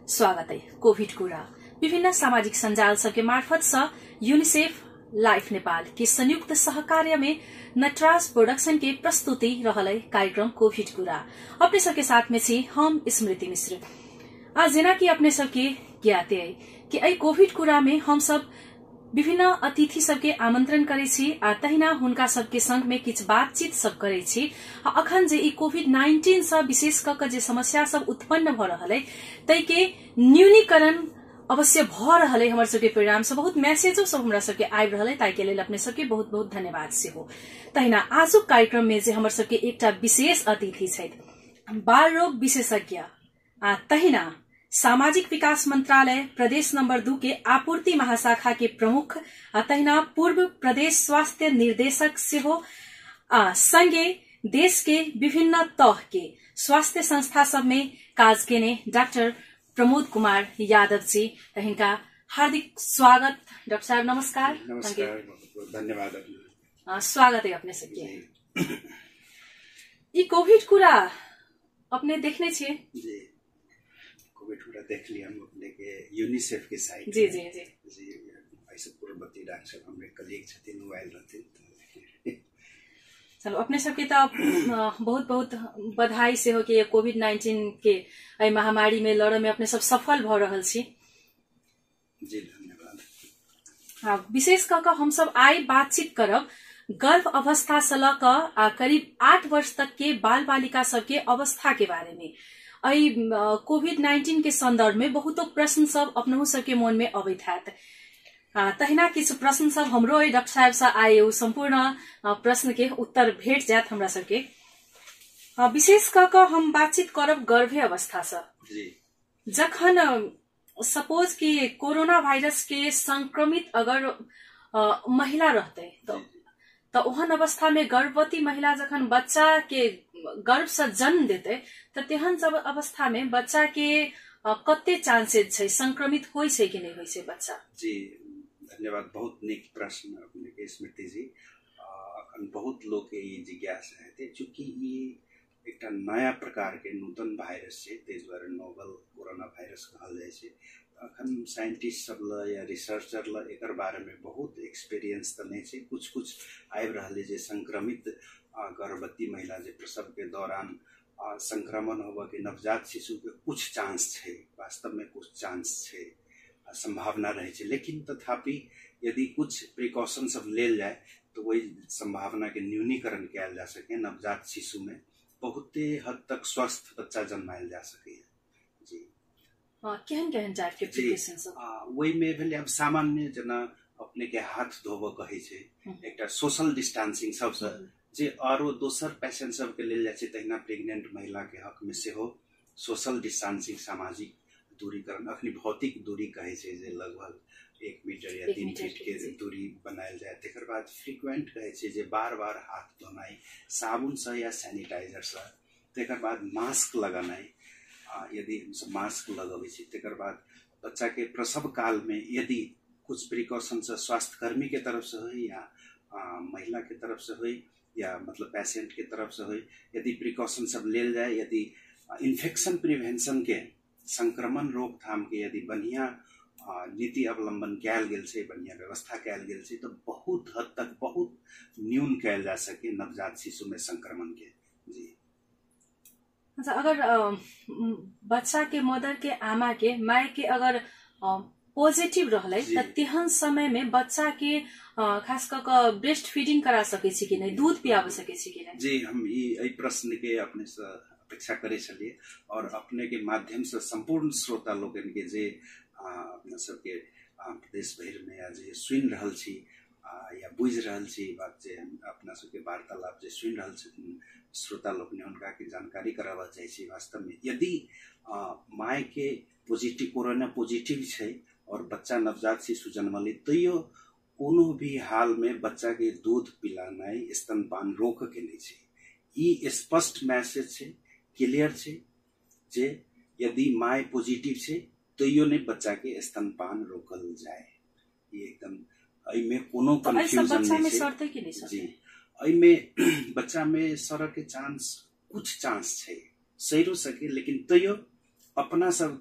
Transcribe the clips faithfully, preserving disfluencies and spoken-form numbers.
स्वागत है। कोभिड कुरा विभिन्न सामाजिक संजाल सबके मार्फत से यूनिसेफ लाइफ नेपाल के संयुक्त सहकार्य में नटराज प्रोडक्शन के प्रस्तुति रहल कार्यक्रम कोभिड कुरा। अपने सबके साथ में छी हम स्मृति मिश्र। आज जना की अपने सबके ज्ञाते है कि आई कोभिड कुरा में हम सब विभिन्न अतिथि सबके आमंत्रण करे छी आ तहिना हुनका सबके संग में किछ बातचीत सब करे छी। अखन जे ई कोविड नाइन्टीन से विशेष क जे समस्या सब उत्पन्न भ रहल है तै के न्यूनीकरण अवश्य भ रहल है। हमर सबके परिणाम से बहुत मैसेजो सब हमरा सबके आबि रहल है, ताइ के लेल अपने सबके बहुत बहुत धन्यवाद से हो। तहिना आजुक कार्यक्रम में जे हमर सबके एकटा विशेष अतिथि छथि बाल रोग विशेषज्ञ आ तहिना सामाजिक विकास मंत्रालय प्रदेश नंबर दू के आपूर्ति महाशाखा के प्रमुख तहिना पूर्व प्रदेश स्वास्थ्य निर्देशक से हो आ संगे देश के विभिन्न तह के स्वास्थ्य संस्था सब में काज केने डॉक्टर प्रमोद कुमार यादव जी, इनका हार्दिक स्वागत। डॉक्टर साहब नमस्कार। नमस्कार, धन्यवाद। स्वागत है अपने सबके। ई कोविड कुरा अपने देखने छे जी? कोविड कुरा देख लिया हम अपने के यूनिसेफ के साइट जी जी जी जी ऐसे पूर्ववर्ती डॉक्टर हमरे कलीग छथिन मोबाइल रहथिन। चलो अपने सबके तो बहुत बहुत बधाई से हो कि ये कोविड नाइन्टीन के एहि महामारी में लड़े में अपने सब सफल भ रहल छी। जी धन्यवाद। हाँ, विशेष क के हम सब आई बातचीत करब गर्भ अवस्था से ल क करीब आठ वर्ष तक के बाल बालिका सबके अवस्था के बारे में। आई कोविड नाइन्टीन के संदर्भ में बहुतो प्रश्न सब अपनहु सबके मन में अबैत हैत। तहिना किछु प्रश्न सब हमरो डॉक्टर साहब से आए, संपूर्ण प्रश्न के उत्तर भेट जात हमरा सबके। विशेष क के हम बातचीत करब गर्भे अवस्था से। जखन सपोज कि कोरोना वायरस के संक्रमित अगर आ, महिला रहते तो तो ओहन अवस्था में गर्भवती महिला जखन बच्चा के गर्भ से जन्म देते तो तेहन सब अवस्था में बच्चा के कते चांसेस छै संक्रमित होय छै कि नहीं होय छै बच्चा? जी धन्यवाद, बहुत निक प्रश्न अपने के स्मृति जी। अखन बहुत लोग के ये जिज्ञासा है चूंकि ये एक नया प्रकार के नूतन वायरस है, तेज द्वारा नोवल कोरोना वायरस कहल जाय छै। अखन साइंटिस्ट सब ल या रिसर्चर ल एकर बारे में बहुत एक्सपीरियंस त नहीं छै। कुछ कुछ आबि रहले जे संक्रमित गर्भवती महिला जे प्रसव के दौरान संक्रमण होबे के नवजात शिशु के कुछ चांस छै, वास्तव में कुछ चांस छै, संभावना रहे छै। लेकिन तथापि यदि कुछ प्रिकॉशन सब लेल जाए तो वही संभावना के न्यूनीकरण किया जा सके, नवजात शिशु में बहुत हद तक स्वस्थ बच्चा जन्मायल जा सके। जी केहन केहन टाइप के प्रिकॉशन सब वही में भेले। अब सामान्य जना अपने के हाथ धोबे कहे छै, एकटा सोशल डिस्टेंसिंग सबसे जे आरो दोसर पेशेंट सब के लेल जाय छै तहिना प्रेग्नेंट महिला के हक में से हो सोशल डिस्टेंसिंग सामाजिक दूरीकरण, अखनी भौतिक दूरी कहे छै जे लगभग एक मीटर या तीन फीट के दूरी बनायल जाए। तेकर बाद फ्रीक्वेंट कहे छै जे बार बार हाथ धोनाई साबुन से या सैनिटाइजर से। तेकर बाद मास्क लगानाई, यदि हम सब मास्क लगबे छी। तेकर बाद बच्चा के प्रसव काल में यदि कुछ प्रिकॉशन से स्वास्थ्य कर्मी के तरफ से हो या आ, महिला के तरफ से हो या मतलब पेशेंट के तरफ से हो, यदि प्रिकॉशन सब लेल जाए, यदि इन्फेक्शन प्रिवेंशन के संक्रमण रोकथाम के यदि बढ़िया नीति अवलंबन कैल गेल छै, बढ़िया व्यवस्था कैल गेल छै तो बहुत हद तक बहुत न्यून कैल जा सके नवजात शिशु में संक्रमण के। जी अच्छा, अगर बच्चा के मदर के आमा के माय के अगर पॉजिटिव रहले त तेहन समय में बच्चा के खास क के ब्रेस्ट फीडिंग करा सके छी कि नहीं, दूध पियाब सके छी कि नहीं? जी हम ई प्रश्न के अपने से अपेक्षा करे छलिए और अपने के माध्यम से संपूर्ण श्रोता लोगन के जे अपना सबके प्रदेश भर में जे सुन रहल छी या बुझ रहल छी बात जे अपना सबके वार्तालाप जे सुन रहल छथिन श्रोता लोग ने उनका के जानकारी करावा चाहे छी। वास्तव में यदि माय के पॉजिटिव कोरोना पॉजिटिव छै और बच्चा नवजात शिशु जन्मले तैयो कोनो भी हाल में बच्चा के दूध पिलानाई स्तनपान रोक के नहीं छै। ई स्पष्ट मैसेज छै, क्लियर छै जे यदि माय पॉजिटिव छै तैयो नहीं बच्चा के स्तनपान रोकल जाए। ये एकदम एहि में कोनो कंफ्यूजन नहीं छै। जी एहि में बच्चा में सर के चांस कुछ चांस छै, सही सके, लेकिन तैयो अपना सबके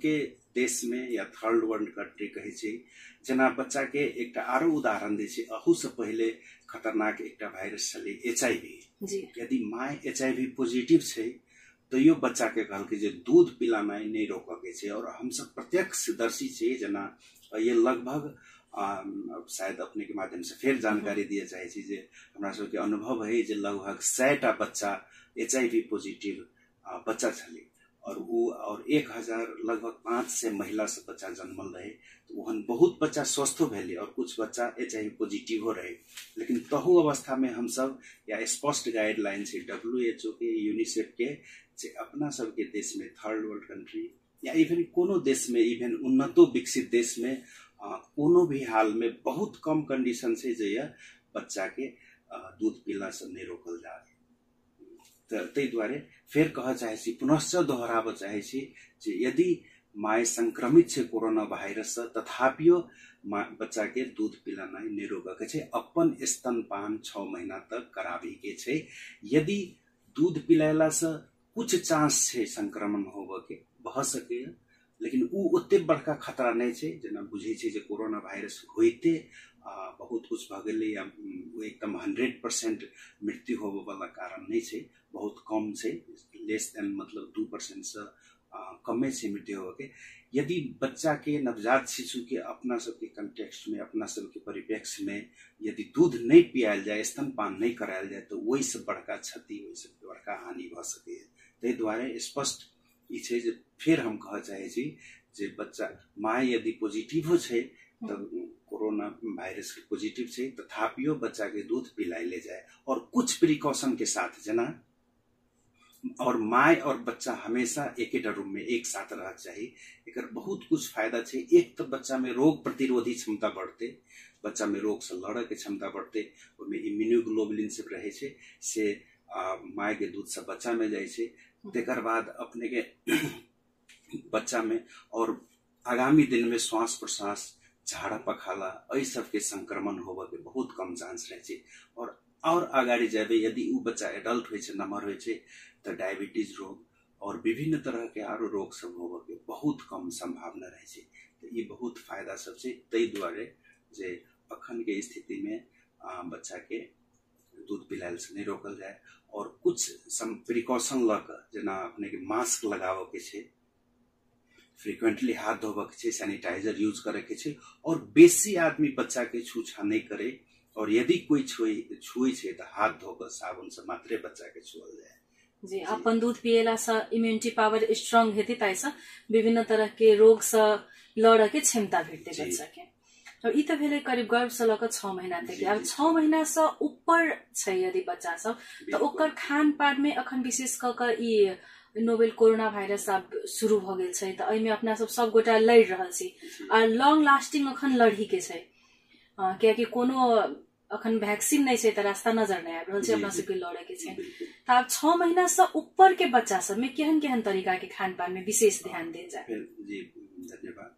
देश में या थर्ड वर्ल्ड कंट्री कहे छै जना बच्चा के एकटा आरो उदाहरण दै छै। अहू से पहले खतरनाक एकटा वायरस छलै एचआईवी। यदि माय एचआईवी पॉजिटिव छै तो यो बच्चा के कहल के जे दूध पिलानाइ नहीं रोक के छै। और हम सब प्रत्यक्षदर्शी छै जना ये लगभग आ, शायद अपने के माध्यम से फिर जानकारी दिए चाहे छी जे हमरा सब के अनुभव है जे लगभग सैटा बच्चा एचआईवी पॉजिटिव बच्चा छले और वो और एक हजार लगभग पांच से महिला से बच्चा जन्मल रहे। तो वहन बहुत बच्चा स्वस्थ भेले और कुछ बच्चा एचआईवी पॉजिटिव हो रहे। लेकिन तहु अवस्था में हम सब या स्पष्ट गाइडलाइन से डब्ल्यूएचओ के यूनिसेफ के जे अपना सब के देश में थर्ड वर्ल्ड कंट्री या इवन कोनो देश में इवन उन्नतो विकसित देश में आ, कोनो भी हाल में बहुत कम कंडीशन से जे बच्चा के आ, दूध पीला से नहीं रोकल जा रहे। तै द्वारे फिर कह चाहे छी पुनश्च दोहराब चाहे छी जे यदि माय संक्रमित छे कोरोना वायरस से तथापियो बच्चा के दूध पिलाना नहीं रोके छे। अपन स्तनपान छह महीना तक कराबी के छे। यदि दूध पिलाला से कुछ चांस छे संक्रमण होबे के भ सके, लेकिन उ ओते बड़का खतरा नहीं छे जना बुझे छे जे कोरोना वायरस होइते बहुत कुछ भ गेले या एकदम हंड्रेड परसेंट मृत्यु होबे वाला कारण नहीं छे। बहुत कम छे, लेस देन मतलब दो परसेंट से कमे छे मृत्यु होबे के। यदि बच्चा के नवजात शिशु के अपना सबके कंटेक्स्ट में अपना सबके परिप्रेक्ष्य में यदि दूध नहीं पियाल जाए, स्तनपान नहीं करायल जाए तो वही से बड़का क्षति वही से बड़का हानि भ सके। तै द्वारे स्पष्ट ई छे जे फिर हम कह चाहे छी जे बच्चा माय यदि पॉजिटिव छे तो कोरोना वायरस के पॉजिटिव छे तथापियो बच्चा के दूध पिलाइले जाए और कुछ प्रिकॉशन के साथ जना। और माय और बच्चा हमेशा एक ही रूम में एक साथ रह चाहिए। एकर बहुत कुछ फायदा छे। एक तो बच्चा में रोग प्रतिरोधी क्षमता बढ़ते, बच्चा में रोग से लड़े के क्षमता बढ़ते, ओमे इम्यूनोग्लोबुलिन से रहे छे से आ, माय के दूध से बच्चा में जाए छे। तेकर बाद अपने के बच्चा में और आगामी दिन में श्वास प्रश्वास झाड़ा पखाला ऐ सब के संक्रमण होबे के बहुत कम चांस रहे छे। और और आगाड़ी जाबे यदि उ बच्चा एडल्ट होय छे, नमहर होय छे तो डायबिटीज रोग और विभिन्न तरह के आरो रोग सब होबे के बहुत कम संभावना रहे छे। तो ये बहुत फायदा सब छे। तै द्वारे जे अखन के स्थिति में आ, बच्चा के दूध पिलायल से नहीं रोकल जाए और कुछ सम प्रिकॉशन लक जना अपने के मास्क लगावे के छे, फ्रीक्वेंटली हाथ धोबे के छे, सैनिटाइजर यूज करे के छे और बेसी आदमी बच्चा के छूछा नहीं करे। और यदि कोई छुई छुई छे तो हाथ धोकर साबुन से मात्रे बच्चा के छुअल जाए। जी, अपन दूध पिएला से इम्यूनिटी पावर स्ट्रांग हेती, ताइसा विभिन्न तरह के रोग से लड़े के क्षमता भेटते बच्चा के। और ई तो भेले करीब गर्भ से लक छह महीना तक। अब छह महीना से ऊपर छै यदि बच्चा सब तो ओकर खान पान में अखन विशेष क क ई नोवेल कोरोना वायरस अब शुरू भ गेल छै। त एहि में अपना सब सब गोटा लड़ रहल छी और लॉन्ग लास्टिंग अखन लड़ी के छै, कियाकि कोनो अखन वैक्सीन नहीं छै त रास्ता नजर नहीं आबि रहल छै अपना सबके लड़े के छै। त अब छह महीना से ऊपर के बच्चा सब में केहन केहन तरीका के खान पान में विशेष ध्यान देल जाए। जी धन्यवाद।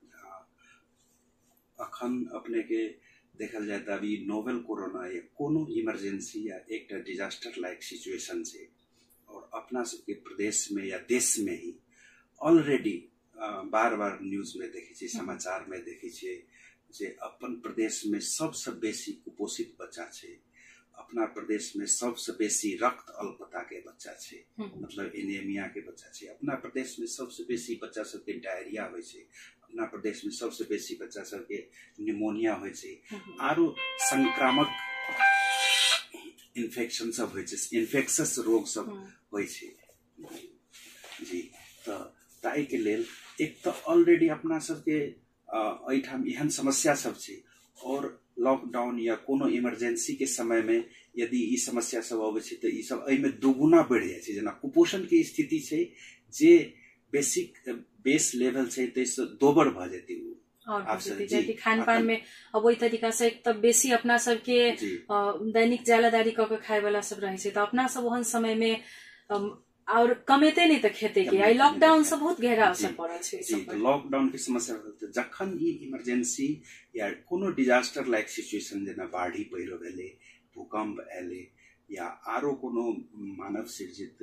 अखन अपने के देखल जाए तो अभी नोवेल कोरोना या कोनो इमरजेंसी या एक डिजास्टर लाइक सिचुएशन से और अपना सबके प्रदेश में या देश में ही ऑलरेडी बार बार न्यूज में देखे छे, समाचार में देखे छे जे अपन प्रदेश में सबसे बेसी कुपोषित बच्चा छे, अपना प्रदेश में सबसे बेसी रक्त अल्पता के बच्चा छे, मतलब एनीमिया के बच्चा छे। अपना प्रदेश में सबसे बेसी बच्चा सबके डायरिया होय छे, अपना प्रदेश में सबसे बेसी बच्चा सबके निमोनिया होय छे, आरो संक्रामक इन्फेक्शन सब होय छे, इन्फेक्शस रोग सब होय छे। जी, तो ताई के लेल एक तो ऑलरेडी अपना सबके एठाम एहन समस्या सब छे और लॉकडाउन या कोनो इमरजेंसी के समय में यदि ई समस्या सब आवे छे तो ई सब एमे दुगुना बढ़ जाय छे। जना कुपोषण के स्थिति छे जे बेसिक बेस लेवल छे तैसे दोबर भ जेती और खान पान में अब वही तरीका से एक तब बेसी अपना सब के दैनिक ज्यादादारी क के खाए वाला सब रहे छे तो अपना सब ओहन समय में और कमेते नहीं तो खेते के आई लॉकडाउन से बहुत गहरा असर पड़ल छे। तो लॉकडाउन के समस्या तो जखन ई इमरजेंसी या कोनो डिजास्टर लाइक सिचुएशन जना बाढ़ी पहिरो भेले, भूकंप एले या आरो कोनो मानव सृजित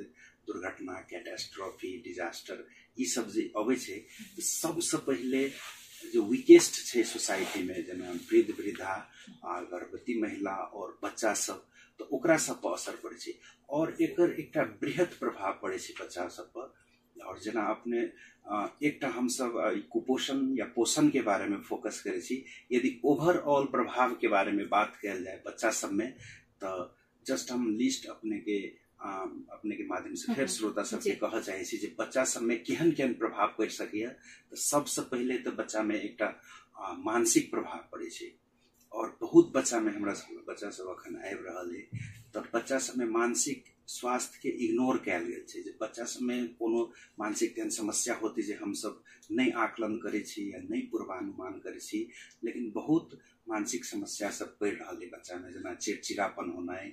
दुर्घटना, कैटास्ट्रोफी, डिजास्टर ई सब जे अबै छै सबसे पहिले जो वीकेस्ट छै सोसाइटी में, जेना वृद्ध वृद्धा, गर्भवती महिला और बच्चा सब, तो ओकरा सब पर असर पड़े छै और एकर एकटा बृहत प्रभाव पड़े छै बच्चा सब पर। और जेना अपने एकटा हम सब कुपोषण या पोषण के बारे में फोकस करे छी, यदि ओवरऑल प्रभाव के बारे में बात कयल जाए बच्चा सब में, तो जस्ट हम लिस्ट अपने के आ, अपने के माध्यम से फिर श्रोता सबके कह चाहे छी जे बच्चा सब में केहन केहन प्रभाव पड़ सके। तो सबसे पहले तो बच्चा में एकटा मानसिक प्रभाव पड़े छै और बहुत बच्चा में हमरा सब बच्चा सब अखन आबि रहल है, तो बच्चा सब में मानसिक स्वास्थ्य के इग्नोर कयल गेल छै। जे बच्चा सब में कोनो मानसिक तेहन समस्या होती जे हम सब नहीं आकलन करे छी या नहीं पूर्वानुमान करे छी, लेकिन बहुत मानसिक समस्या सब पड़ रहल है बच्चा में, जेना चिड़चिड़ापन होनाइ,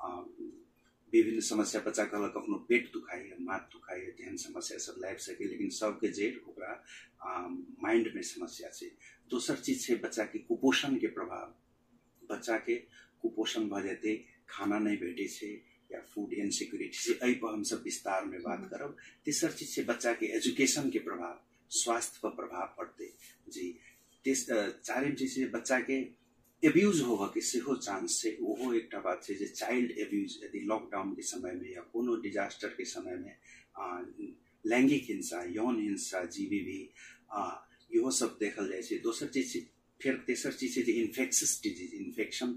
विभिन्न समस्या, बच्चा कहलक अपनो पेट दुखाई है, माथ दुखाई है, तेहन समस्या सब लाइब सके, लेकिन सबके जड़ ओकरा माइंड में समस्या छै। दोसर चीज छै बच्चा के कुपोषण के प्रभाव, बच्चा के कुपोषण भ जेते, खाना नहीं भेटे छै या फूड इनसिक्योरिटी छै, एहि पर हम सब विस्तार में बात करब। तेसर चीज छै बच्चा के एजुकेशन के प्रभाव, स्वास्थ्य पर प्रभाव पड़ते जी। तेस चारिम चीज छै बच्चा के एब्यूज होबे के सेहो चांस छै, ओहो एकटा बात छै जे चाइल्ड एब्यूज, यदि लॉकडाउन के समय में या कोनो डिजास्टर के समय में लैंगिक हिंसा, यौन हिंसा, जीबीवी इहो सब देखल जाए छै। दोसर चीज फिर तेसर चीज छै जे इन्फेक्शियस डिजीज, इन्फेक्शन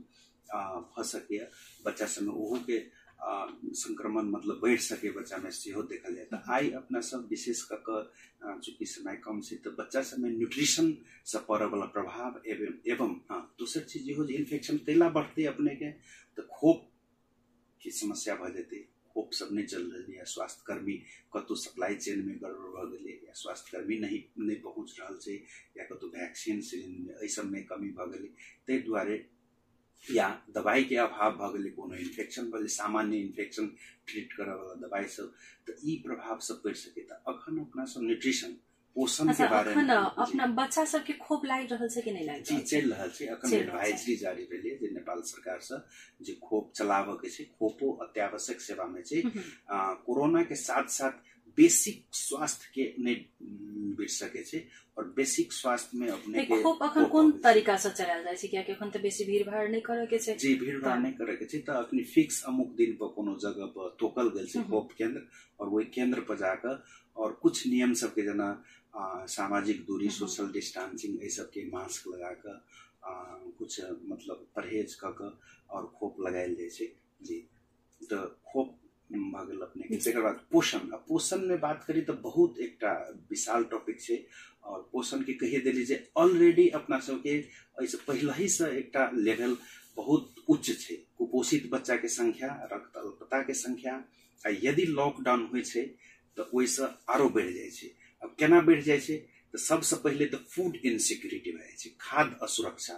भ सके बच्चा सब में, ओहो के संक्रमण मतलब बढ़ सके बच्चा में, सेहो देखल जाए। तो आई अपना सब विशेष कर चूंकि समय कम से, तो बच्चा सब में न्यूट्रिशन से पड़े वाला प्रभाव एवं एवं हाँ दूसर चीज इहो जे इन्फेक्शन कैला बढ़ते अपने के, तो खोप की समस्या भ जेते, खोप सब नहीं चल रही है, स्वास्थ्य कर्मी कतौ सप्लाई चेन में गड़बड़ भ गेलै, या स्वास्थ्य कर्मी नहीं नहीं पहुंच रहल छै, या कतौ वैक्सीन सिलिंडर में एहि सब में कमी भ गेलै, तै दुआरे या दवाई के अभाव भ गेलै, कोनो इन्फेक्शन भ गेलै, सामान्य इन्फेक्शन ट्रीट करे वाला दवाई सब, तो ई प्रभाव सब पड़ सके। तो अखन अपना सब न्यूट्रिशन पोषण के बारे में अपना बच्चा सब के खोप लाग रहल छै कि नहीं लाग जी चल रहल छै। अखन एडवाइजरी जारी भेलै जे नेपाल सरकार से जे खोप चलावे के छै, खोपो अत्यावश्यक सेवा में छै। कोरोना के साथ साथ बेसिक स्वास्थ्य के नहीं बिट सके छै, और बेसिक स्वास्थ्य में अपने के खोप अखन कोन तरीका से चलायल जाय छै, किया कि अखन त बेसी भीड़ भाड़ नहीं करे के छै जी, भीड़ भाड़ नहीं करे के छै। त अखनी फिक्स अमुक दिन पर कोनो जगह पर तोकल गेल छै खोप केंद्र, और वही केंद्र पर जाकर और कुछ नियम सब के जना सामाजिक दूरी, सोशल डिस्टेंसिंग, ये सब के मास्क लगाकर कुछ मतलब परहेज क के और खोप लगायल जाय छै जी। तो खोप भगल अपने के। तेकर बाद पोषण, पोषण में बात करी तो बहुत एकटा विशाल टॉपिक छै, और पोषण के कहिए देली जे ऑलरेडी अपना सब के ऐसे पहले ही से एकटा लेवल बहुत उच्च छै। कुपोषित बच्चा के संख्या, रक्त अल्पता के संख्या, यदि लॉकडाउन होइ छै तो ओइसे आरो बढ़ जाय छै। अब केना बढ़ जाय छै, तो सबसे पहले तो फूड इनसिक्योरिटी भ जाय छै, खाद्य असुरक्षा।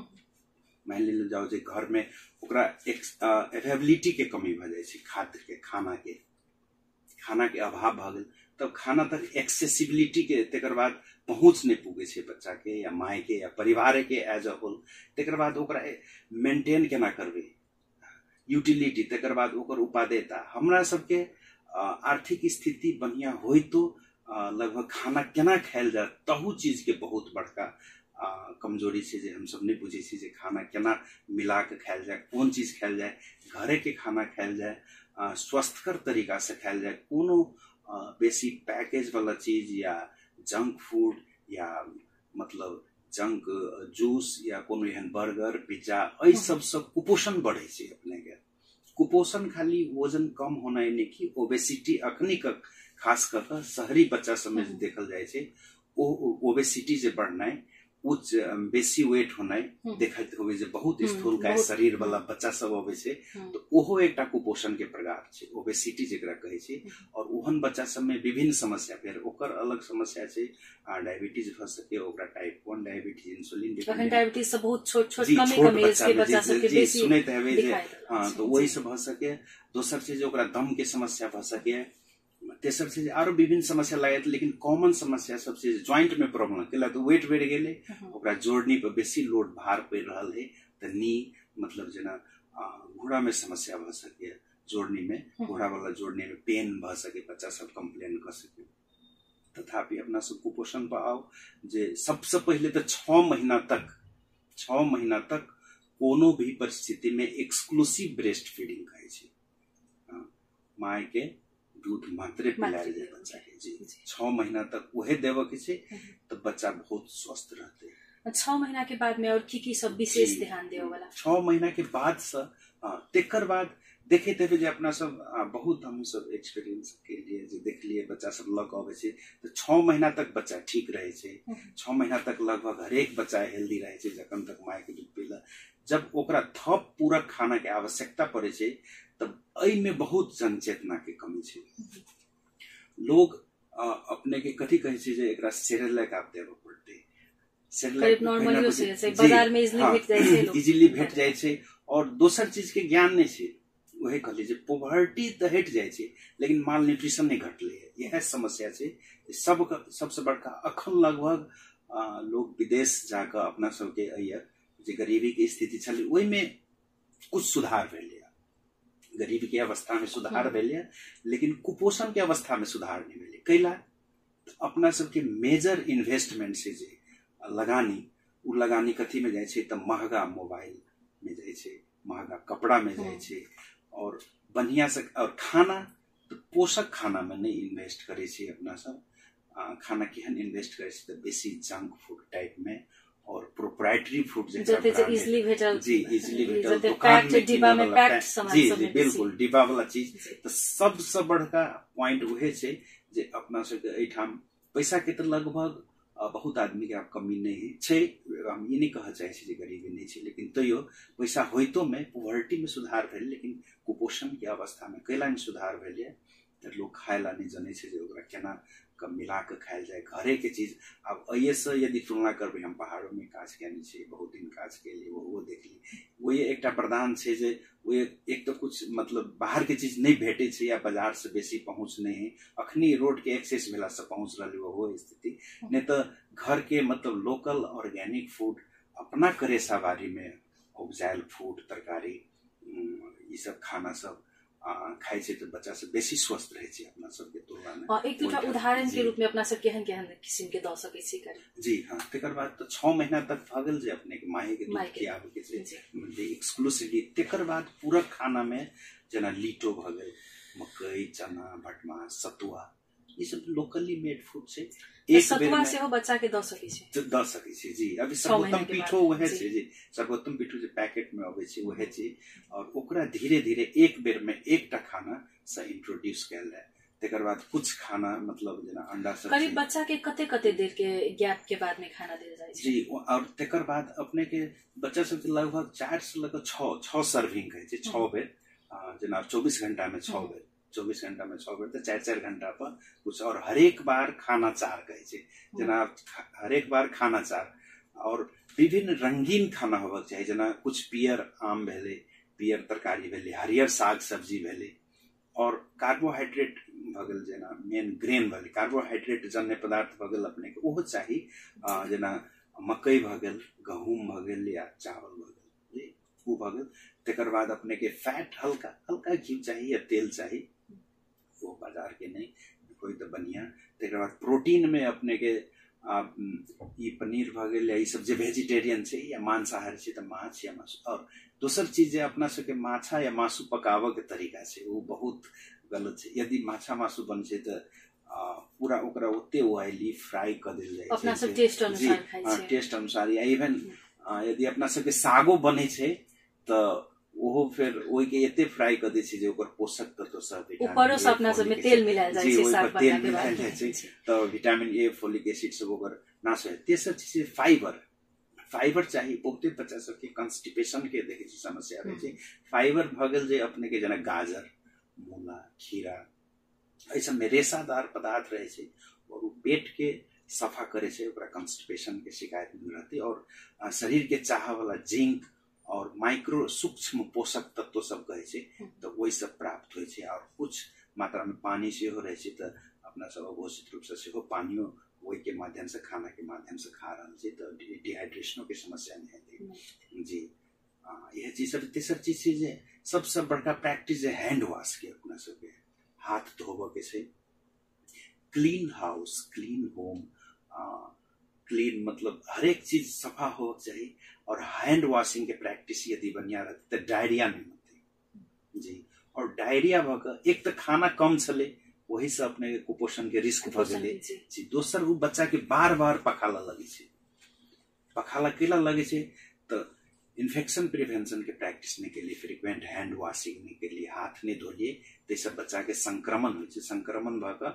मान लीजिए जाओ जे घर में ओकरा अवेलेबिलिटी के कमी भ जाय छै, खाद्य के, खाना के खाना के अभाव भ गेल, तब खाना तक एक्सेसिबिलिटी के तेकर बाद पहुंच नहीं पुगे छै बच्चा के या माय के या परिवार के एज अ होल। तेकर बाद ओकरा मेंटेन केना करबे, यूटिलिटी, तेकर बाद ओकर उपादेयता। हमरा सबके आर्थिक स्थिति बढ़िया होय तो लगभग खाना केना खायल जाए, तहू चीज के बहुत बड़का कमजोरी छै जे हम सब नहीं बुझे छी जे खाना केना मिला के खायल जाए, कौन चीज खायल जाए, घरे के खाना खायल जाए, स्वस्थकर तरीका से खायल जाए, कोनो बेसी पैकेज वाला चीज या जंक फूड या मतलब जंक जूस या कोनो एहन बर्गर, पिज्जा, एहि सब से कुपोषण बढ़े छै अपने के। कुपोषण खाली वजन कम होना नहीं कि ओबेसिटी अखनी का खास कर शहरी बच्चा सब में देखल जाए छै, ओ ओबेसिटी जे बढ़नाइ, उच्च बेसी वेट होनाइ देखैत होबे जे बहुत स्थूलकाय शरीर वाला बच्चा सब होबे छै, तो ओहो एकटा कुपोषण के प्रकार छै, ओबेसिटी जेकरा कहै छै। और ओहन बच्चा सब में विभिन्न समस्या, फिर ओकर अलग समस्या छै, डायबिटीज भ सके, ओकरा type one diabetes, insulin dependent diabetes से बहुत छोट छोट कमे कमे एज के बच्चा सब के बेसी सुनैत हेबे जे हां, तो वही से भ सके। दोसर चीज ओकरा दम के समस्या भ सके। तेसर चीज आरो विभिन्न समस्या लागत, लेकिन कॉमन समस्या सबसे ज्वाइंट में प्रॉब्लम केला तो वेट बढ़ गेले, ओकरा जोड़नी पर बेसी लोड भार पड़ रहल है, तो नी मतलब जना घुड़ा में समस्या भ सके, जोड़नी में घोड़ा वाला जोड़नी में पेन भ सके, बच्चा सब कंप्लेन कर सके। तथापि अपना सब कुपोषण पर आओ जे सबसे पहले तो छह महीना तक छह महीना तक कोनो भी परिस्थिति में एक्सक्लूसिव ब्रेस्ट फीडिंग कहे छे। माय के दूध मात्रे पिलायल जाए बच्चा के जी छह महीना तक वहे देव के छे, तो बच्चा बहुत स्वस्थ रहते। छह महीना के बाद में और की की सब विशेष ध्यान देवे वाला? छह महीना के बाद से तेकर बाद देखे थे जे अपना सब बहुत हम सब एक्सपीरियंस के लिए जे देख लिए बच्चा सब लग आवे छे तो छह महीना तक बच्चा ठीक रहे छे। छह महीना तक लगभग हर एक बच्चा हेल्दी रहे छे जखन तक माय के दूध पीला। जब ओकरा थप पूरक खाना के आवश्यकता पड़े छे तब एहि में बहुत जनचेतना के कमी छे। लोग आ, अपने के कथी कहे छे जे एकरा सेरेलैक आप देबो पड़ते। सेरेलैक नॉर्मली हो से बाजार में इजीली भेट जाय छे, लोग इजीली भेट जाय छे। और दोसर चीज के ज्ञान नहीं छे। वही कहली जे पोवर्टी तो हट जाय छे लेकिन माल न्यूट्रिशन नहीं घटले है। यह समस्या छे। सब सबसे बड़का अखन लगभग आ, लोग विदेश जाकर अपना सबके अइया जे गरीबी की स्थिति छल वही में कुछ सुधार भेल। गरीबी के अवस्था में सुधार भेल, लेकिन कुपोषण के अवस्था में सुधार नहीं भेल। कैला अपना सबके मेजर इन्वेस्टमेंट से जे लगानी उ लगानी कथी में जाय छे तो महंगा मोबाइल में जाय छे, महंगा कपड़ा में जाय छे और बढ़िया से और खाना तो पोषक खाना में नहीं इन्वेस्ट करे छे। अपना सब आ, खाना केहन इन्वेस्ट करे छे तो बेसी जंक फूड टाइप में और प्रोप्राइटरी फूड जते इजीली भेटल जी इजीली भेटल दुकान में डिब्बा में पैक्ड सामान जी जी बिल्कुल डिब्बा वाला चीज। तो सबसे बड़का पॉइंट वहे छे जे अपना सबके एठाम पैसा के तो लगभग बहुत आदमी के आप कमी नहीं छे। हम ये नहीं कह चाहे छे जे गरीबी नहीं छे, लेकिन तैयो पैसा होइतो में पोवर्टी में सुधार भेल, लेकिन कुपोषण के अवस्था में कैला में सुधार भेल तो लोग खायला नहीं जाने छे जे ओकरा केना कब मिला के खायल जाए घरे के चीज। अब अये से यदि तुलना करबे हम पहाड़ों में काज केने छे बहुत दिन काज के लिए वो, वो देख ली वो ये एकटा प्रदान छे जे वो एक तो कुछ मतलब बाहर के चीज नहीं भेटे छे या बाजार से बेसी पहुंच नहीं है। अखनी रोड के एक्सेस भेला से पहुंच रही वो, वो स्थिति नहीं तो घर के मतलब लोकल ऑर्गेनिक फूड अपना करे सवारी में उपजायल फूड तरकारी ये सब खाना सब खाई छे तो बच्चा सब बेसी स्वस्थ रहे छे अपना सब के तुलना में। और एक दूटा उदाहरण के रूप में अपना सब केहन केहन किस्म के द सके छी करे जी हां। तेकर बाद तो छह महीना तक भगल जे अपने के माहे के दूध खियाबे के छे मतलब एक्सक्लूसिवली। तेकर बाद पूरक खाना में जना लीटो भगल मकई चना भटमा सतुआ ये सब लोकली मेड फूड छे। एक सतुआ से हो बच्चा के द सके छी द सके छी जी। अभी सर्वोत्तम पीठो वहे छे जी सर्वोत्तम पीठो जे पैकेट में आवे छे वहे छे और ओकरा धीरे धीरे एक बेर में एकटा खाना से इंट्रोड्यूस कैल जाए। तेकर बाद कुछ खाना मतलब जना अंडा सब करीब बच्चा के कते कते देर के गैप के बाद में खाना देल जाय छे जी। और तेकर बाद अपने के बच्चा सब के लगभग चार से लेकर छह छह सर्विंग कहे छे छह बेर जना चौबीस घंटा में छह बेर चौबीस घंटा में छह बेर तो चार चार घंटा पर कुछ और हर एक बार खाना चार कहे छे जना हर एक बार खाना चार और विभिन्न रंगीन खाना होबक चाहिए जना कुछ पियर आम भेले पियर तरकारी भेले हरियर साग सब्जी भेले और कार्बोहाइड्रेट भगल जना मेन ग्रेन भेले कार्बोहाइड्रेट जन्य पदार्थ भगल अपने के ओहो चाहिए जना मकई भगल गहूम भगल या चावल भगल वो भगल। तेकर बाद अपने के फैट हल्का हल्का घी चाहिए या तेल चाहिए वो बाजार के नहीं कोई तो बढ़िया। तेकर बाद प्रोटीन में अपने के ये पनीर भगल या ये सब जो वेजिटेरियन छे या मांसाहारी छे तो माछ या मासु। और दोसर चीज जे अपना सबके माछा या मासु पकावे के तरीका छे वो बहुत गलत छे। यदि माछा मासु बन छे तो पूरा ओकरा ओते ऑयली फ्राई कर देल जाय छे अपना सब टेस्ट अनुसार खाय छे टेस्ट अनुसार या इवन यदि अपना सबके सागो बने छे तो ओहो फिर ओई के एते फ्राई कर दे छे जे ओकर पोषक तत्व सब ऊपरो से अपना सब में तेल मिलायल जाय छे साग तेल मिलायल जाय छे तो विटामिन ए फोलिक एसिड सब ओकर नाश होय। तेसर चीज फाइबर फाइबर चाहिए बहुते बच्चा सब के कॉन्स्टिपेशन के देखे छी समस्या रहे छे। फाइबर भगल जे अपने के जना गाजर मूला खीरा ऐसा में रेसादार पदार्थ रहे छे और वो पेट के सफा करे छे ओकरा कॉन्स्टिपेशन के शिकायत नहीं रहती और शरीर के चाह वाला जिंक और माइक्रो सूक्ष्म पोषक तत्व सब कहे छे तो वही सब प्राप्त होय छे। और कुछ मात्रा में पानी से हो रहे छे तो अपना सब अघोषित रूप से हो पानियो वही के माध्यम से खाना के माध्यम से खा रहा छे तो डिहाइड्रेशनो की समस्या नहीं है जी। यह चीज सब। तेसर चीज छै जे सबसे बड़का प्रैक्टिस है हैंड वॉश के, अपना सबके हाथ धोबे के छै। Clean house, clean home, clean मतलब हरेक चीज सफा हो चाहिए। और हैंड वॉशिंग के प्रैक्टिस यदि बढ़िया रहते तो डायरिया नहीं होते जी। और डायरिया भऽ एक तो खाना कम चले, वही से अपने कुपोषण के रिस्क भऽ गेलै जी। दोसर वो बच्चा के बार बार पखाला लगे छै। पखाला केला लगे छै तो इन्फेक्शन प्रिवेंशन के प्रैक्टिस नहीं के लिए, फ्रिक्वेंट हैंड वॉशिंग नहीं के लिए, हाथ नहीं धोलिए, तो सब बच्चा के संक्रमण हो, संक्रमण भऽ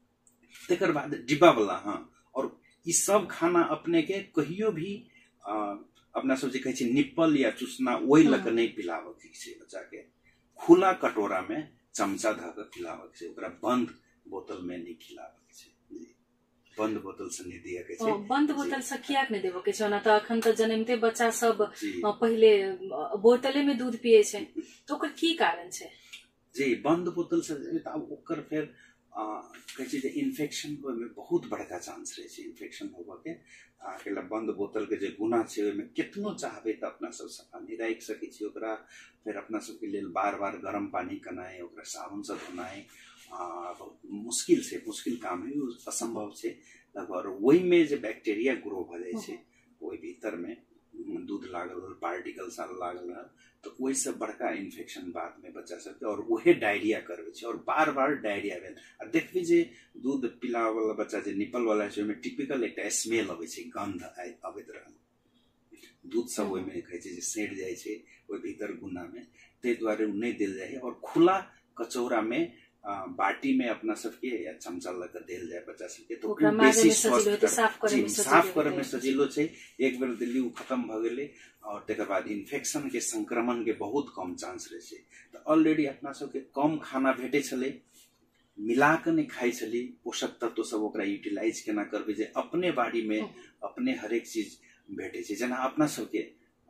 तेकर बाद डिब्बा वाला। हाँ, और ये सब खाना अपने के कहियो भी आ, अपना सब जे कहै छै निप्पल या चूसना वही लक नहीं पिलाबे के छै बच्चा के। खुला कटोरा में चमचा धऽ के खिलाबे के छै, ओकरा बंद बोतल में नहीं खिलाबे के छै। बंद बोतल से नहीं दिए के छै। बंद बोतल से किया नहीं देबो के छै? ना तो अखन तो जन्मते बच्चा सब पहले बोतले में दूध पिए छै, तो ओकर की कारण छै जी? बंद बोतल से अब ओकर फिर कहै छै जे इन्फेक्शन होय में बहुत बड़का चांस रहे छै, इन्फेक्शन होबे के। अकेला बंद बोतल के जे गुना छै ओय में कितनो चाहबे त अपना सब सफा नहीं राख सकै छी ओकरा। फिर अपना सब के लेल बार बार गर्म पानी कनाए, ओकरा साबुन से धोनाए बहुत मुश्किल से मुश्किल काम है, असंभव छै लगभग। वही में जे बैक्टीरिया ग्रो भ जाय छै, ओहि भीतर में दूध लागल, पार्टिकल सारा लागल, तो वही से बड़का इन्फेक्शन बाद में बच्चा सबके, और वही डायरिया करबे छै। और बार बार डायरिया भेल। आ देखबे जे दूध पिला वाला बच्चा जे निपल वाला छै ओमे टिपिकल एक स्मेल अबै छै, गंध अबैत रहल। दूध सब ओहि में कहै छै जे सेड़ जाय छै ओहि भीतर गुना में, ते द्वारे उ नहीं देल जाय। और खुला कचौरा में बाटी में अपना सबके या चमचा लग देल जाए बच्चा सबके, तो बेसी स्वस्थ साफ करे में सजिलो छै। एक बेर दिल्ली खत्म भ गेलै, और तेकर बाद इन्फेक्शन के संक्रमण के बहुत कम चांस रहे छै। तो ऑलरेडी अपना सबके कम खाना भेटे छले, मिला के नहीं खाई छली, पोषक तत्व सब ओकरा यूटिलाइज केना करबे जे अपने बाड़ी में अपने हरेक चीज भेटे छै। जेना अपना सबके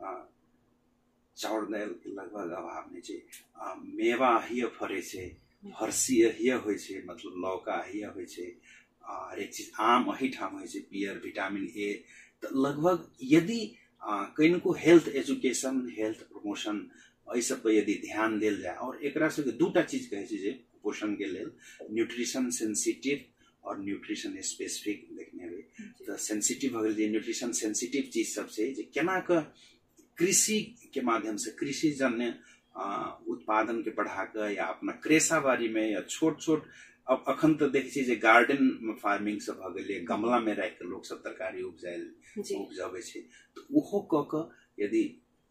चाउर दाल के लगभग अभाव नहीं छै, मेवा हिय फरे छै, हरसी हिय होइ छै, मतलब लौका हिय होइ छै, हरेक चीज आम अही ठाम होइ छै, पियर विटामिन ए। तो लगभग यदि कनिको हेल्थ एजुकेशन, हेल्थ प्रमोशन एहि सब पे यदि ध्यान देल जाए, और एकरा से दूटा चीज कहे छै जे पोषण के लेल, न्यूट्रिशन सेंसिटिव और न्यूट्रिशन स्पेसिफिक देखने हुए। तो सेंसिटिव हो गेल, न्यूट्रिशन सेंसिटिव चीज सब छै जे केना के कृषि के माध्यम से, कृषि जन्य उत्पादन के बढ़ा के, या अपना क्रेसाबाड़ी में, या छोट छोट अब अखन तो देखे छी जे गार्डन फार्मिंग सब भ गेलै, गमला में राख के लोग सब तरकारी उपजायल उपजाबे छै। तो ओहो क के यदि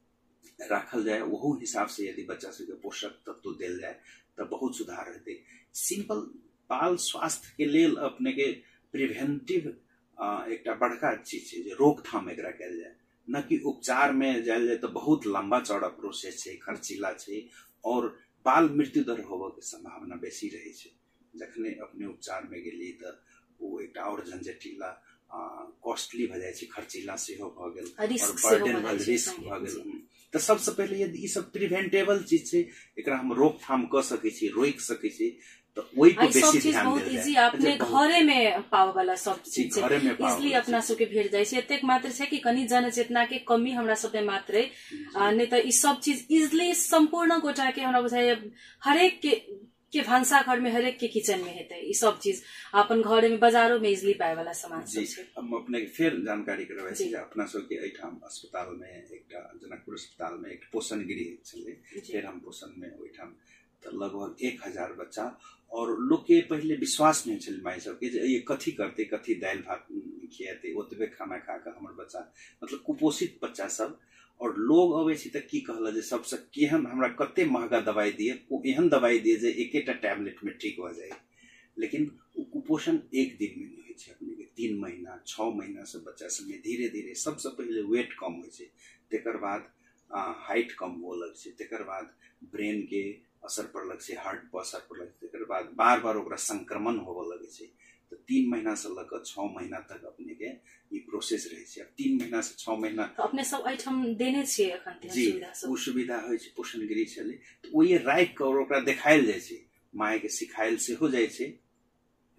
राखल जाए, ओहो हिसाब से यदि बच्चा सबके पोषक तत्व देल जाए तो बहुत सुधार हेतै। सिंपल बाल स्वास्थ्य के लेल अपने के प्रिवेंटिव एकटा बड़का चीज छै जे रोकथाम एकरा कयल जाए, न कि उपचार में जायल जाए तो बहुत लंबा चौड़ा प्रोसेस छै, खर्चीला छै, और बाल मृत्यु दर होबे के संभावना बेसी रहे छै। जखने अपने उपचार में गेली तो वो एक और झंझटिला कॉस्टली भ जाय छै, खर्चीला सेहो भ गेल, और बर्डन भ रिस्क भ गेल। तो सबसे पहले यदि ई सब प्रिवेंटेबल चीज छै, एकरा हम रोकथाम क सकै छी, रोक सकै छी, तो वही पे बेसी ध्यान देल जाय। अपने घरे में पाव वाला सब चीज इजिली अपना सबके भेट जाय छै। एतेक मात्र छै कि कनी जनचेतना के कमी हमरा सब में मात्र नहीं तो ई सब चीज इजिली संपूर्ण गोटा के हमरा बुझाय हरेक के के भांसा घर में, हरेक के किचन में हेतै ई सब चीज, अपन घरे में, बाजारों में इजिली पाए वाला सामान सब छै। हम अपने फिर जानकारी करबै छी जे अपना सब के एठाम अस्पताल में एकटा जनकपुर अस्पताल में एक पोषण गृह छलै, फिर हम पोषण में ओठाम तो लगभग एक हजार बच्चा, और लोग के पहले विश्वास नहीं छल माई सबके जे ये कथी करते, कथी दाल भात खियाते, ओतबे खाना खा के हमर बच्चा, मतलब कुपोषित बच्चा सब। और लोग अबे छै त की कहल जे सबसे केहन हमरा कते महंगा दवाई दिए, ओ एहन दवाई दिए जे एकेटा टैबलेट में ठीक हो जाए। लेकिन कुपोषण एक दिन में नहीं होइ छै, अपने के तीन महीना छह महीना से बच्चा सब में धीरे धीरे सबसे पहले वेट कम होइ छै, तेकर बाद हाइट कम हो लग छै, तेकर बाद ब्रेन के असर पड़लक छै, हार्ट पर असर पड़लक, तेकर बाद बार बार ओकरा संक्रमण होबे लगे छै। तो तीन महीना से लग छह महीना तक अपने के ये प्रोसेस रहे छै। अब तीन महीना से छह महीना तो अपने सब आइटम देने छियै अखन जी, वो सुविधा होइ छै, पोषण गृह छलै, तो वो ये राख के और ओकरा देखायल जाय छै, माय के सिखायल से हो जाय छै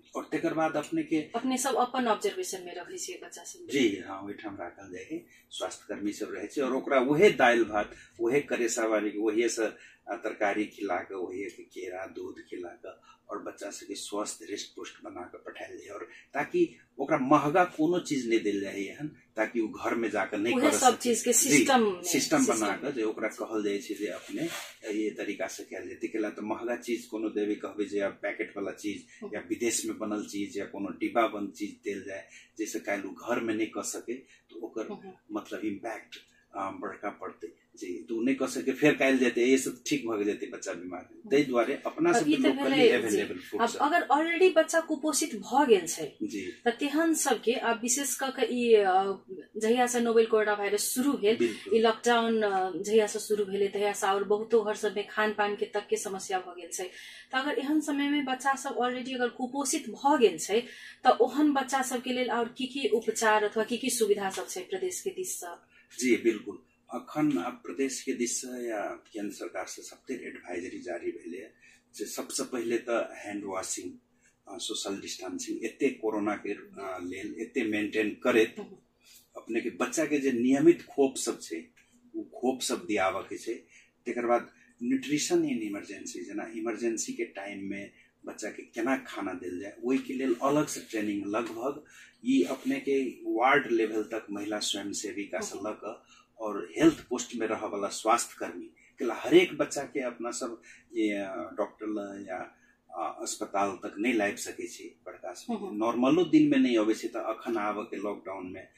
और तेकर बाद अपने के अपने सब अपन ऑब्जर्वेशन में रखे छियै बच्चा सब जी हाँ ओहिठाम राखल जाए है स्वास्थ्य कर्मी सब रहे छै और ओकरा वहे दाल भात वहे करेसा वाली वही से तरकारी खिला के वही के केरा दूध खिला के और बच्चा सबके स्वस्थ हृष्ट पुष्ट बना के पठायल जाए और ताकि ओकरा महंगा कोनो चीज नहीं दिल जाए हन ताकि वो घर में जाकर नहीं कर सब चीज के सिस्टम सिस्टम बना के जे ओकरा कहल जाए छै जे अपने ये तरीका से कयल जेतै केला तो महंगा चीज कोनो देवे कहबे जे पैकेट वाला चीज या विदेश में बनल चीज या कोनो डिब्बा बंद चीज दिल जाए जैसे काल घर में नहीं कर सके तो ओकर मतलब इम्पैक्ट बड़का पड़ते जी तो नहीं कर सके फिर काल देते ये सब ठीक भ जेते बच्चा बीमार तै द्वारे अपना सब लोकली अवेलेबल फूड अब अगर ऑलरेडी बच्चा कुपोषित भ गेल छै जी त तेहन सब के अब विशेष क के ई जहिया से नोवेल कोरोना वायरस शुरू भेल ई लॉकडाउन जहिया से शुरू भेले तहिया से और बहुतो घर सब में खान पान के तक के समस्या भ गेल छै त अगर एहन समय में बच्चा सब ऑलरेडी अगर कुपोषित भ गेल छै त ओहन बच्चा सब के लेल और की की उपचार अथवा की की सुविधा सब छै प्रदेश के दिस से जी बिल्कुल अखन अब प्रदेश के दिस या केंद्र सरकार से सबते एडवाइजरी जारी भेले जे सबसे पहले तो हैंड वॉशिंग सोशल डिस्टेंसिंग एते कोरोना के लेल एते मेंटेन करे अपने के बच्चा के जे नियमित खोप सब छे वो खोप सब दियावा के छे तेकर बाद न्यूट्रिशन इन इमरजेंसी जना इमरजेंसी के टाइम में बच्चा के केना खाना दिल जाए वही के लेल अलग से ट्रेनिंग लगभग ये अपने के वार्ड लेवल तक महिला स्वयं सेविका से लग और हेल्थ पोस्ट में रह वाला स्वास्थ्य कर्मी के हर एक बच्चा के अपना सब ये डॉक्टर या अस्पताल तक नहीं लाइब सके छी बड़का नॉर्मलो दिन में नहीं अबे तो अखन आवे के लॉकडाउन में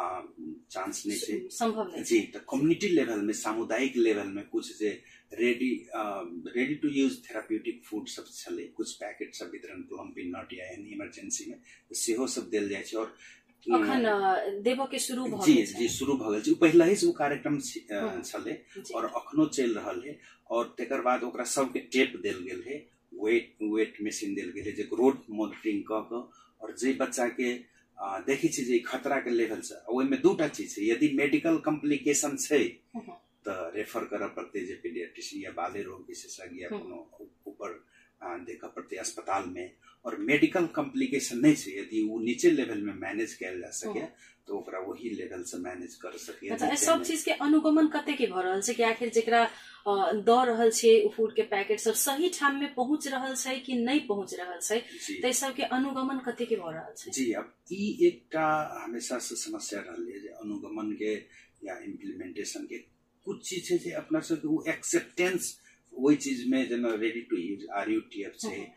चांस नहीं छे संभव नहीं जी तो कम्युनिटी लेवल में सामुदायिक लेवल में कुछ जे ready ready to use therapeutic food सब चले कुछ पैकेट सब वितरण प्लम्पी नट या इमरजेंसी में सेहो सब दिल जाए छे और अखन देबो के शुरू भ जी जी शुरू भ गेल छै पहले ही से कार्यक्रम छले और अखनो चल रहल है और तेकर बाद ओकरा सब के टेप देल गेल है वेट वेट मशीन देल गेल है जे रोड मॉनिटरिंग क के और जे बच्चा के देखी छी जे खतरा के लेवल से ओय में दूटा चीज है यदि मेडिकल कॉम्प्लिकेशन छै त रेफर करऽ पड़ते जे पीडियाट्रिशियन या बाले रोग विशेषज्ञ या कोनो ऊपर देखा पड़ते अस्पताल में और मेडिकल कॉम्प्लिकेशन नहीं छै यदि वो नीचे लेवल में मैनेज कैल जा सके तो ओकरा वही लेवल से मैनेज कर सके अच्छा सब चीज के अनुगमन कते के भ रहल छै कि आखिर जेकरा द रहल छै फूड के पैकेट सब सही ठाम में पहुंच रहल छै कि नहीं पहुंच रहल छै तै सब के अनुगमन कते के भ रहल छै जी अब ई एकटा हमेशा से समस्या रहल है जे अनुगमन के या इम्प्लीमेंटेशन के कुछ चीज है जे अपना सब वो एक्सेप्टेंस वही चीज में जना रेडी टू यूज आरयूटीएफ से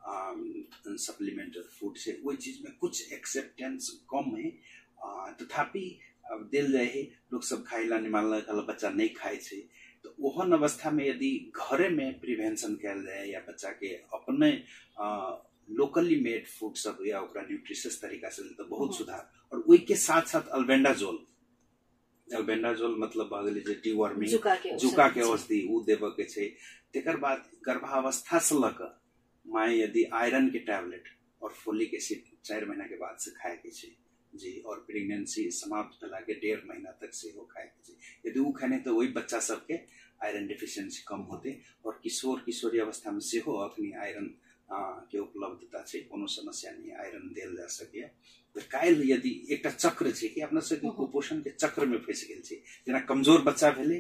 सप्लीमेंटरी फूड से वही चीज में कुछ एक्सेप्टेंस कम है तथापि अब दिल जाए है लोग सब खाइला निमानला खाला बच्चा नहीं खाए छे तो ओहन अवस्था में यदि घरे में प्रिवेंशन कैल जाए या बच्चा के अपने लोकली मेड फूड सब या ओकरा न्यूट्रिशियस तरीका से तो बहुत सुधार और वही के साथ साथ अल्बेंडाजोल अल्बेंडाजोल मतलब भ गेलै जे टीवर्मिंग जुका के औषधि उ देबे के छै तेकर बाद गर्भावस्था से लक माय यदि आयरन के टैबलेट और फोलिक एसिड चार महीना के बाद से खाए के छै जी और प्रेगनेंसी समाप्त भेला के डेढ़ महीना तक से हो खाए के छै यदि उ खाने तो वही बच्चा सब के आयरन डिफिशियंसी कम होते और किशोर किशोरी अवस्था में से हो अखनी आयरन के उपलब्धता छै कोनो समस्या नहीं आयरन देल जा सके तो काल यदि एक चक्र छै कि अपना सबके कुपोषण के चक्र में फंस गेल छै जना कमजोर बच्चा भेले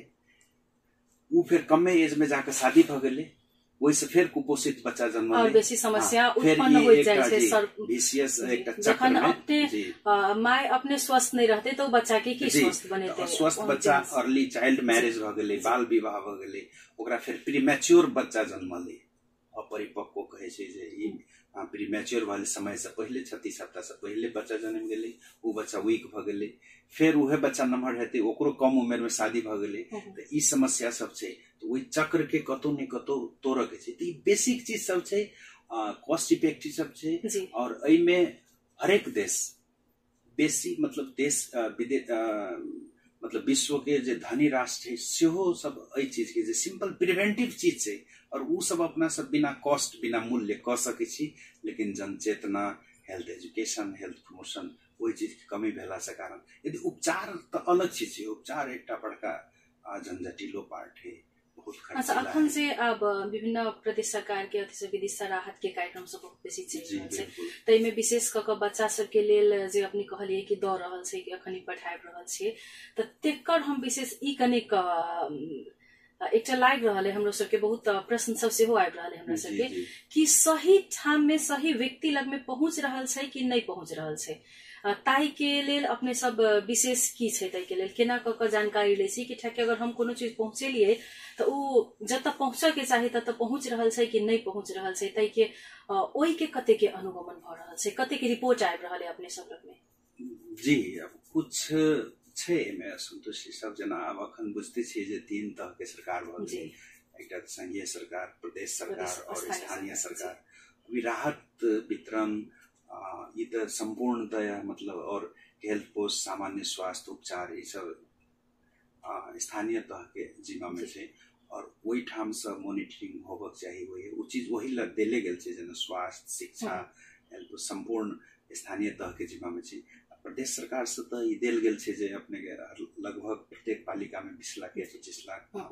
उ फिर कमे एज में जाके शादी भ गेले वही से फिर कुपोषित बच्चा जन्म और बेसी समस्या उत्पन्न हो जाए छै सर विशेष एक चक्र में अपने माय अपने स्वस्थ नहीं रहते तो बच्चा के की स्वस्थ बनेते स्वस्थ बच्चा अर्ली चाइल्ड मैरिज भ गेले बाल विवाह भ गेले ओकरा फिर प्रीमैच्योर बच्चा जन्मले अपरिपक्व कहे छै जे ई प्रीमैच्योर वाले समय से पहले छत्तीस सप्ताह से पहले बच्चा जन्म गेले वो बच्चा वीक भ गेले फिर उहे बच्चा नम्हर हेते ओकरो कम उम्र में शादी भ गेले तो ई समस्या सब छै तो वही चक्र के कतो ने कतो तोड़ के छै तो ई बेसिक चीज सब छै कॉस्ट इफेक्टिव सब छै और एई में हरेक देश बेसी मतलब देश विदेश मतलब विश्व के जे धनी राष्ट्र है सेहो सब एई चीज के जे सिंपल प्रिवेंटिव चीज छै और उ सब अपना सब बिना कॉस्ट बिना मूल्य क सके छी लेकिन जनचेतना हेल्थ एजुकेशन हेल्थ प्रमोशन वही चीज की कमी भेला से कारण यदि उपचार तो अलग चीज है उपचार एक बड़का झंझटिलो पार्ट है बहुत अच्छा खर्चीला अखन से अब विभिन्न प्रदेश सरकार के अथी सबके दिशा राहत के कार्यक्रम सब बहुत बेसी चलि जी रहल छै बिल्कुल तैमे विशेष क के बच्चा सबके लेल जे अपनी कहलिए कि द रहल छै कि अखनी पठाबि रहल छियै त तेकर हम विशेष ई कनिक अ, एकटा लागि रहल है हमरो सबके बहुत प्रश्न सब सेहो आबि रहल है हमरा जी सबके जी कि सही ठाम में सही व्यक्ति लग में पहुंच रहल छै कि नहीं पहुंच रहल छै अ, ताई के लेल अपने सब विशेष की छै ताई के लेल केना क के जानकारी लै छी कि ठेके अगर हम कोनो चीज पहुंचेलिए त उ जत पहुंचे के चाही तत पहुंच रहल छै कि नहीं पहुंच रहल छै ताई के अ, ओहि के कते के अनुगमन भ रहल छै कते के रिपोर्ट आबि रहल है अपने सब लग में जी अब कुछ छै एमे असंतुष्टि सब जना अब अखन बुझते छियै जे तीन तरह के सरकार भ जी गेलै एकटा त संघीय सरकार प्रदेश सरकार प्रदेश और स्थानीय स्थानीय सरकार, सरकार अभी राहत वितरण अ, ये त संपूर्णतया मतलब और हेल्थ पोस्ट सामान्य स्वास्थ्य उपचार ये सब अ, स्थानीय तह के जिम्मा में जी छै और वही ठाम से मॉनिटरिंग होबक चाहिए वही वो चीज वही ल देले गेल छै जेना स्वास्थ्य शिक्षा हम्म, हेल्थ पोस्ट संपूर्ण स्थानीय तह के जिम्मा में छै प्रदेश सरकार से तो ई देल गेल छै जे अपने के लगभग प्रत्येक पालिका में बीस लाख या पच्चीस लाख अ,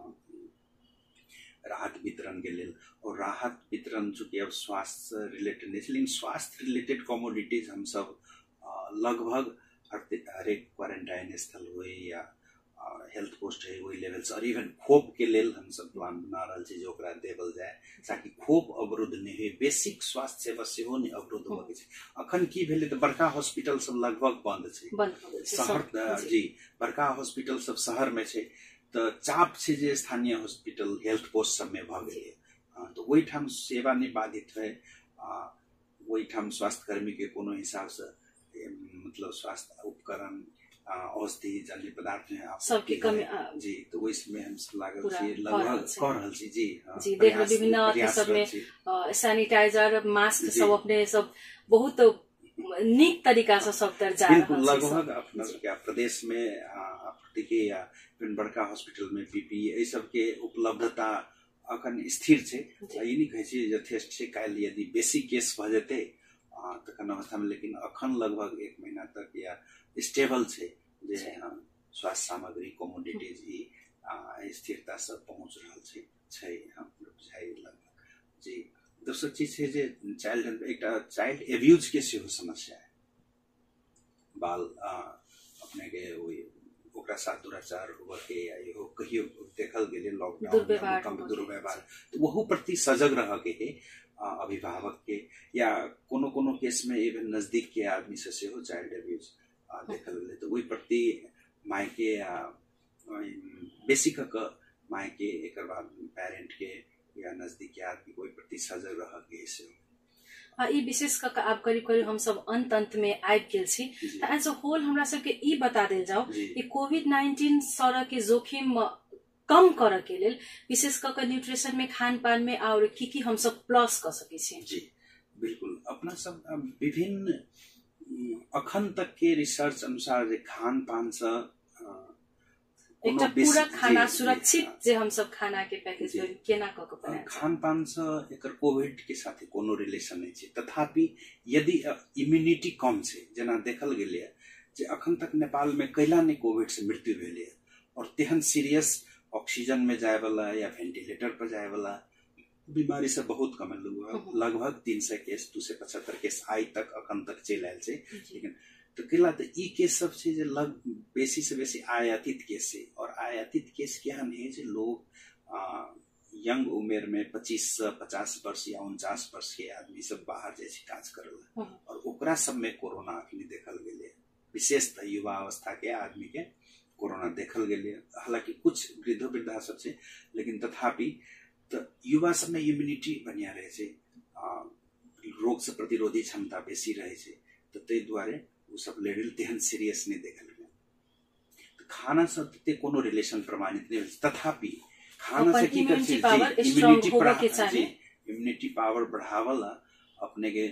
राहत वितरण के लेल और राहत वितरण चूंकि अब स्वास्थ्य से रिलेटेड नहीं छै लेकिन स्वास्थ्य रिलेटेड कमोडिटीज हम सब अ, लगभग हर- हरेक क्वारंटाइन स्थल हो या हेल्थ पोस्ट है वही लेवल से और इवन खोप के लेल हम सब प्लान बना रहल छी जे ओकरा देवल जाए ताकि खोप अवरुद्ध नहीं हुए बेसिक स्वास्थ्य सेवा सेहो नहीं अवरुद्ध हो के छै अखन की भेलै त बड़का हॉस्पिटल सब लगभग बंद छै बंद भ गेल छै शहर सब अ, जी जी बड़का हॉस्पिटल सब शहर में छै त चाप छै जे स्थानीय हॉस्पिटल हेल्थ पोस्ट सब में भ गेलै अ, तो वही ठाम सेवा नहीं बाधित है अ, वही ठाम स्वास्थ्य कर्मी के कोनो हिसाब से ए, मतलब स्वास्थ्य उपकरण अ, औषधि जन्य पदार्थ में सबके आपूर्ति कमी है अ, जी तो वही में हम सब लागल पूरा छी भ लगभग रहल छै कर रहल छी जी हाँ, जी देख प्रयास विभिन्न अथी प्रयास सब में छी अ, सैनिटाइजर मास्क जी सब अपने सब बहुत नीक तरीका से सब तर जा बिल्कुल रहल छै लगभग सब अपना जी क्या प्रदेश में आ, आपूर्ति या फिर बड़का हॉस्पिटल में पीपी ये सब के उपलब्धता अखन स्थिर छै जी आ, ई नहीं कहै छी यथेष्ट छै काल्हि यदि बेसी केस भ जेतै आ, तखन अवस्था में लेकिन अखन लगभग एक महीना तक या स्टेबल छै जे जी हाँ, स्वास्थ्य सामग्री कमोडिटीज ई आ, स्थिरता से पहुंच रहल छै छै हम बुझाइ लगभग जी दोसर चीज छै जे चाइल्ड एकटा चाइल्ड एब्यूज के सेहो समस्या है बाल आ, अपने के वही ओकरा साथ दुराचार होबे के या इहो कहियो देखल गेलै लॉकडाउन या दुर्व्यवहार भूकंप होबे के, दुर्व्यवहार तो वहू प्रति सजग रह के है आ, अभिभावक के या कोनो कोनो केस में इवन नजदीक के आदमी से सेहो चाइल्ड एब्यूज देखल गेलै तो वही प्रति मायके या अम, बेसी क के मायके एकर बाद पेरेंट के या नजदीक के आदमी कोई प्रति सजग रह के सेहो आ ई विशेष क के आब करीब करीब हम सब अंत अंत में आबि गेल छी जी त एज अ होल हमरा सबके ई बता देल जाओ जी कि कोविड नाइन्टीन सरह के जोखिम कम करे के लेल विशेष क के न्यूट्रिशन में खान पान में और की की हम सब प्लस कर सके छी जी बिल्कुल अपना सब अब विभिन्न अम, अखन तक के रिसर्च अनुसार जे खान पान से अ, एकटा कोनो बेसी- पूरा खाना जी, जी, सुरक्षित हाँ। जे हम सब खाना के पैकेज जी। केना क के बनाएल खान पान से एकर कोविड के साथ कोनो रिलेशन नहीं छै तथापि यदि इम्यूनिटी कम छै जेना देखल गेलै है जे अखन तक नेपाल में कैला नहीं कोविड से मृत्यु भेलै है और तेहन सीरियस ऑक्सीजन में जाए वाला या वेंटिलेटर पर जाए वाला बीमारी से बहुत कम है लगभग लगभग तीन सौ केस दू सौ पचहत्तर केस आई तक अखन तक चल आयल छै जी। लेकिन तो केला तो ई केस सब छै जे लग बेसी से बेसी आयातित केस है और आयातित केस केहन है जे लोग आ, यंग उमेर में पच्चीस से पचास वर्ष या उनचास वर्ष के आदमी सब बाहर जाए छै काज करल और ओकरा सब में कोरोना अखनी देखल गेलै विशेषतः युवा अवस्था के आदमी के कोरोना देखल गेलै हालांकि कुछ वृद्धो वृद्धा सब छै लेकिन तथापि तो युवा सब में इम्यूनिटी बढ़िया रहे छै आ, रोग से प्रतिरोधी क्षमता बेसी रहे छै तो तै दुआरे उ सब लेवल तेहन सीरियस नहीं देखल गेलै तो खाना से तते कोनो रिलेशन प्रमाणित नहीं होय तथापि खाना से की कर इम्यूनिटी पावर स्ट्रांग होबे के चाही इम्यूनिटी पावर बढ़ावला अपने के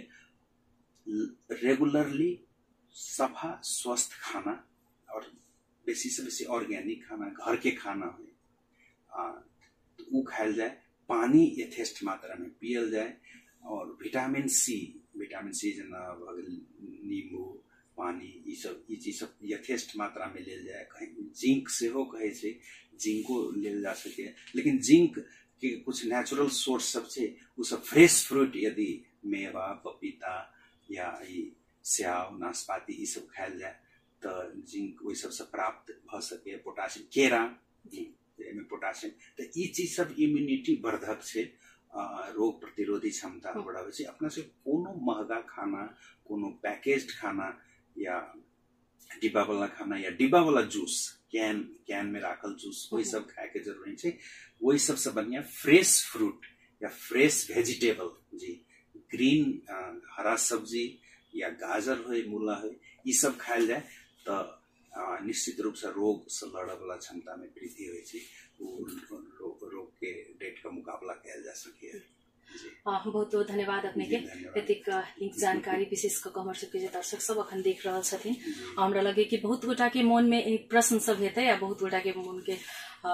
रेगुलरली सफा स्वस्थ खाना और बेसी से बेसी ऑर्गेनिक खाना घर के खाना हो तो वो खायल जाए पानी यथेष्ट मात्रा में पियल जाए और विटामिन सी विटामिन सी जना नींबू पानी ई सब ई चीज सब यथेष्ट मात्रा में लेल जाए। कहीं जिंक से हो कहे छे, जिंको लेल जा सके, लेकिन जिंक के कुछ नेचुरल सोर्स सब छे, उ सब फ्रेश फ्रूट यदि मेवा, पपीता या ई स्याव, नाशपाती ई सब खायल जाए तो जिंक वही सब से प्राप्त भ सके। पोटासियम, केरा में पोटासियम, तो ई चीज सब इम्यूनिटी वर्धक छे, रोग प्रतिरोधी क्षमता बढ़ावे छे। अपना से कोनो महंगा खाना, कोनो पैकेज्ड खाना या डिब्बा वाला खाना या डिब्बा वाला जूस, कैन कैन में राखल जूस, वही सब खाए के जरूरी छे। वही सबसे बढ़िया फ्रेश फ्रूट या फ्रेश वेजिटेबल जी, ग्रीन हरा सब्जी या गाजर हो, मूला हो, ये सब खायल जाए तो निश्चित रूप से रोग से लड़े वाला क्षमता में वृद्धि हो छे, रोग रोग के डेट का मुकाबला किया जा सके। बहुत बहुत धन्यवाद अपने के एतिक लिंक जानकारी विशेष क हमर सबके जे दर्शक सब अखन देख रहल छथिन। हमरा लगे कि बहुत गोटा के मन में एक प्रश्न सब हेतै या बहुत गोटा के मन के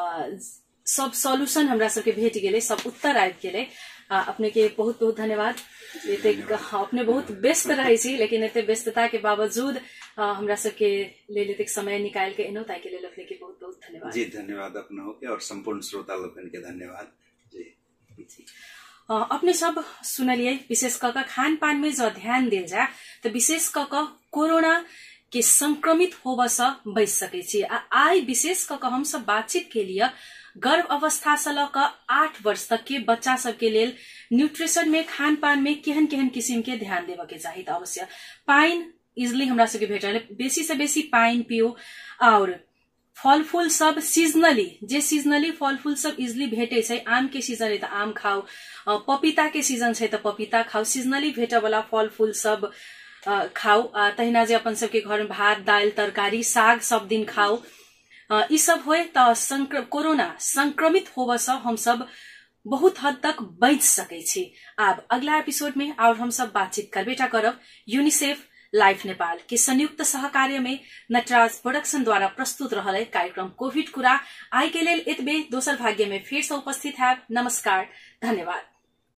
सब सॉल्यूशन हमरा सबके भेट गेलै, सब उत्तर आबि गेलै। अपने के बहुत बहुत धन्यवाद। एतेक अपने बहुत व्यस्त रहे छी, लेकिन एते व्यस्तता के बावजूद हमरा सबके लेल एतेक समय निकाल के एनो ताकि लेल अपने के बहुत बहुत धन्यवाद। जी धन्यवाद अपना के और संपूर्ण श्रोता लोगन के धन्यवाद जी। जी अपने सब सुनलिए, विशेष करके खान पान में जो ध्यान दिल जाए तो विशेष करके कोरोना के संक्रमित होबे से बच सके छी। आई विशेष करके हम सब बातचीत के लिए गर्भ अवस्था से लक आठ वर्ष तक के बच्चा सब के लेल न्यूट्रिशन में, खान पान में केहन केहन किस्म के ध्यान देवे के चाहिए। तो अवश्य पाइन इजिली हमरा सबके भेटल, बेसी से बेसी पाइन पियो और फल फूल सब सीजनली, जे सीजनली फल फूल सब इजिली भेटे छै, आम के सीजन है तो आम खाओ, पपीता के सीजन है तो पपीता खाओ, सीजनली भेटे वाला फल फूल सब खाओ। तहिना जे अपन सबके घर में भात दाल तरकारी साग सब दिन खाओ। ई सब होए तो संक्र, कोरोना संक्रमित होबे से हम सब बहुत हद तक बच सके छी। अब अगला एपिसोड में और हम सब बातचीत करबेटा करब यूनिसेफ लाइफ नेपाल के संयुक्त सहकार्य में नटराज प्रोडक्शन द्वारा प्रस्तुत रहल कार्यक्रम कोभिड कुरा आई के लेल एतबे। दोसर भाग्य में फिर से उपस्थित है। नमस्कार, धन्यवाद।